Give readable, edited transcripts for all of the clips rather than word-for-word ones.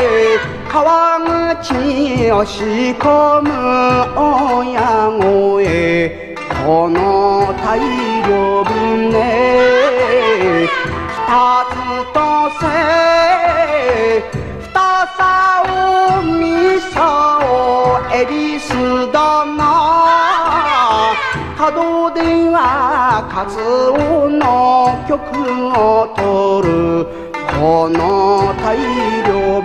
川口に押し込む親子へこの大漁船二つとせ二竿三竿恵比寿だな門出はカツオの曲を取るこの大漁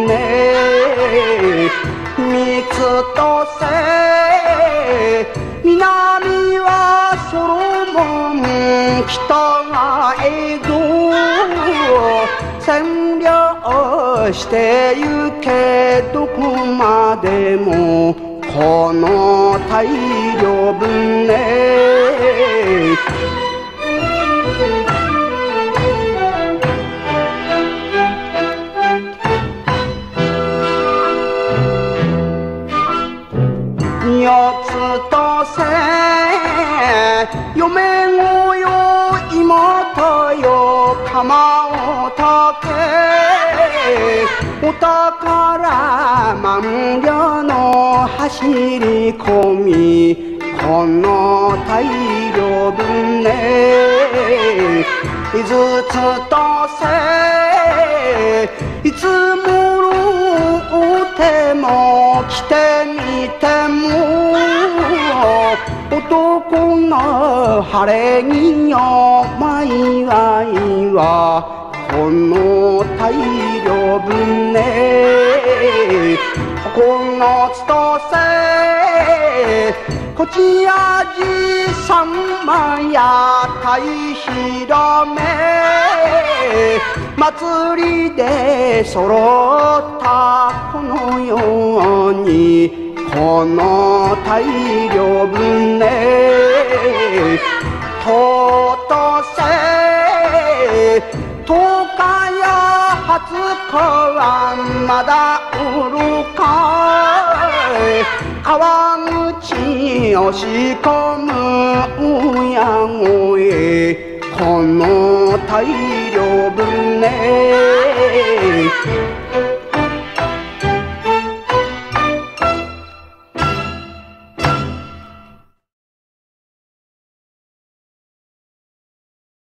船三つとせ南はソロモン北が江戸占領してゆけどこまでもこの大漁船四つとせ嫁御よ妹よ釜を炊けお宝万両の走り込みこの大漁船五つとせいつもろうても来てみても男の晴れ着よ舞がいはこの大漁船9つとせこちやじさんまや大広め祭りで揃ったこのようにこの大漁船とうとせ10日や20日はまだおるかい川口に押し込む親子へこの大漁船